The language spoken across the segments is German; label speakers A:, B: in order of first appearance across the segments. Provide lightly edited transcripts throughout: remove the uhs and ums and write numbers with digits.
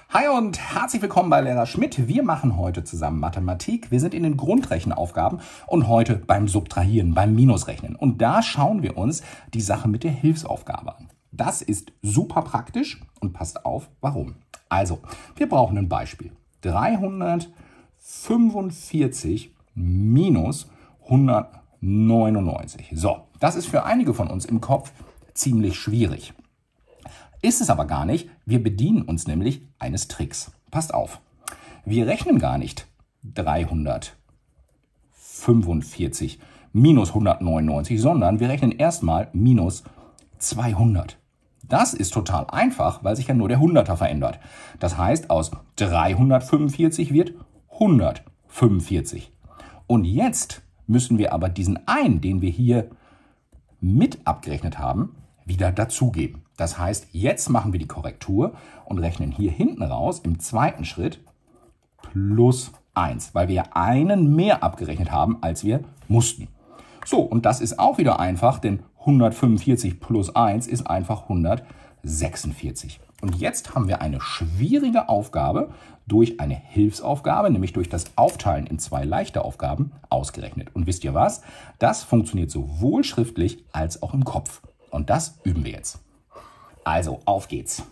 A: Hi und herzlich willkommen bei Lehrer Schmidt. Wir machen heute zusammen Mathematik. Wir sind in den Grundrechenaufgaben und heute beim Subtrahieren, beim Minusrechnen. Und da schauen wir uns die Sache mit der Hilfsaufgabe an. Das ist super praktisch und passt auf, warum. Also, wir brauchen ein Beispiel. 345 minus 199. So, das ist für einige von uns im Kopf ziemlich schwierig. Ist es aber gar nicht. Wir bedienen uns nämlich eines Tricks. Passt auf. Wir rechnen gar nicht 345 minus 199, sondern wir rechnen erstmal minus 200. Das ist total einfach, weil sich ja nur der Hunderter verändert. Das heißt, aus 345 wird 145. Und jetzt müssen wir aber diesen einen, den wir hier mit abgerechnet haben, wieder dazugeben. Das heißt, jetzt machen wir die Korrektur und rechnen hier hinten raus im zweiten Schritt plus 1, weil wir einen mehr abgerechnet haben, als wir mussten. So, und das ist auch wieder einfach, denn 145 plus 1 ist einfach 146. Und jetzt haben wir eine schwierige Aufgabe durch eine Hilfsaufgabe, nämlich durch das Aufteilen in zwei leichte Aufgaben, ausgerechnet. Und wisst ihr was? Das funktioniert sowohl schriftlich als auch im Kopf. Und das üben wir jetzt. Also, auf geht's.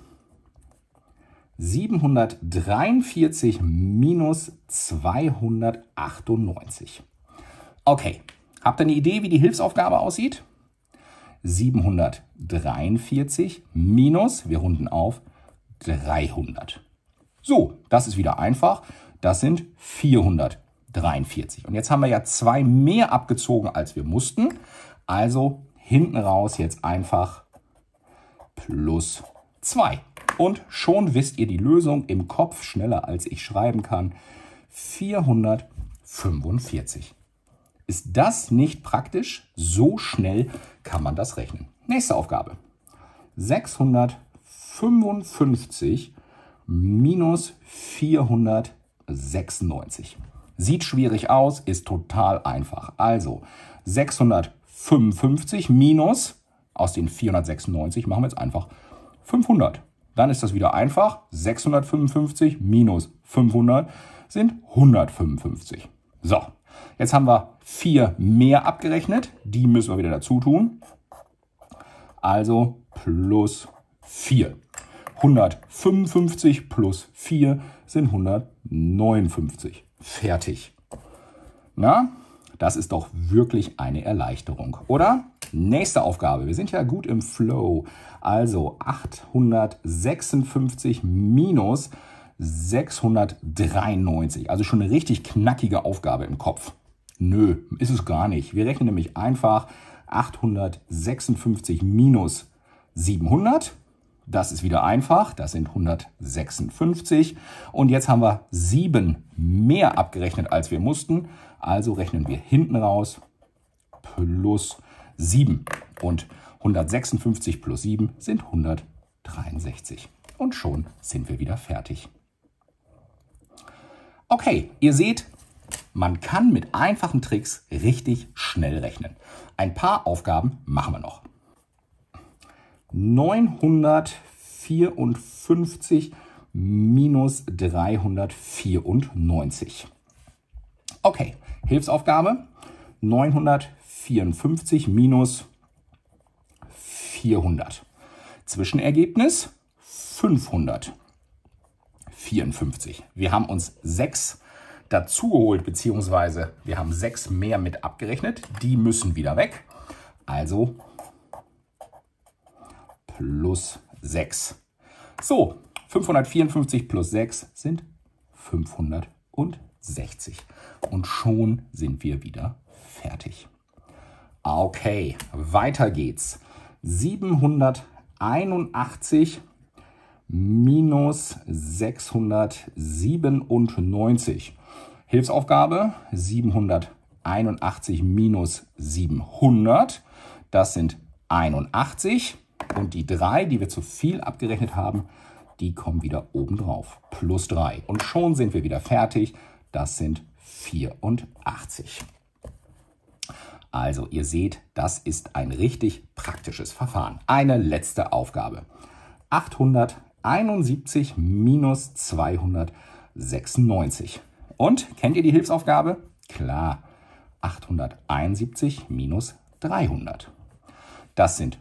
A: 743 minus 298. Okay, habt ihr eine Idee, wie die Hilfsaufgabe aussieht? 743 minus, wir runden auf, 300. So, das ist wieder einfach. Das sind 443. Und jetzt haben wir ja zwei mehr abgezogen, als wir mussten. Also hinten raus jetzt einfach plus 2. Und schon wisst ihr die Lösung im Kopf schneller, als ich schreiben kann. 445. Ist das nicht praktisch? So schnell kann man das rechnen. Nächste Aufgabe. 655 minus 496. Sieht schwierig aus, ist total einfach. Also 655 minus, aus den 496 machen wir jetzt einfach 500. Dann ist das wieder einfach. 655 minus 500 sind 155. So, jetzt haben wir 4 mehr abgerechnet. Die müssen wir wieder dazu tun. Also plus 4. 155 plus 4 sind 159. Fertig. Na, das ist doch wirklich eine Erleichterung, oder? Nächste Aufgabe. Wir sind ja gut im Flow. Also 856 minus 693. Also schon eine richtig knackige Aufgabe im Kopf. Nö, ist es gar nicht. Wir rechnen nämlich einfach 856 minus 700. Das ist wieder einfach. Das sind 156. Und jetzt haben wir 7 mehr abgerechnet, als wir mussten. Also rechnen wir hinten raus plus 7. Und 156 plus 7 sind 163. Und schon sind wir wieder fertig. Okay, ihr seht, man kann mit einfachen Tricks richtig schnell rechnen. Ein paar Aufgaben machen wir noch. 954 minus 394. Okay, Hilfsaufgabe. 954 minus 400. Zwischenergebnis 554. Wir haben uns 6 dazugeholt, beziehungsweise wir haben 6 mehr mit abgerechnet. Die müssen wieder weg. Also plus 6. So, 554 plus 6 sind 560. Und schon sind wir wieder fertig. Okay, weiter geht's. 781 minus 697. Hilfsaufgabe 781 minus 700. Das sind 81. Und die 3, die wir zu viel abgerechnet haben, die kommen wieder oben drauf. Plus 3. Und schon sind wir wieder fertig. Das sind 84. Also ihr seht, das ist ein richtig praktisches Verfahren. Eine letzte Aufgabe. 808 871 minus 296. Und, kennt ihr die Hilfsaufgabe? Klar, 871 minus 300. Das sind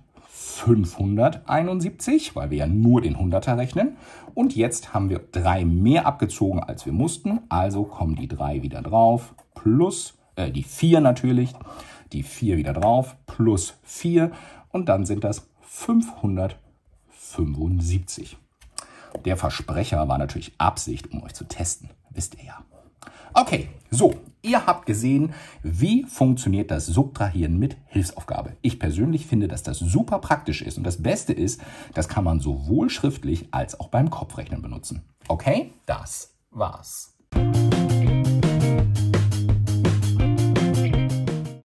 A: 571, weil wir ja nur den Hunderter rechnen. Und jetzt haben wir 3 mehr abgezogen, als wir mussten. Also kommen die 3 wieder drauf, plus die 4 natürlich, die 4 wieder drauf, plus 4. Und dann sind das 575. Der Versprecher war natürlich Absicht, um euch zu testen. Wisst ihr ja. Okay, so, ihr habt gesehen, wie funktioniert das Subtrahieren mit Hilfsaufgabe. Ich persönlich finde, dass das super praktisch ist. Und das Beste ist, das kann man sowohl schriftlich als auch beim Kopfrechnen benutzen. Okay, das war's.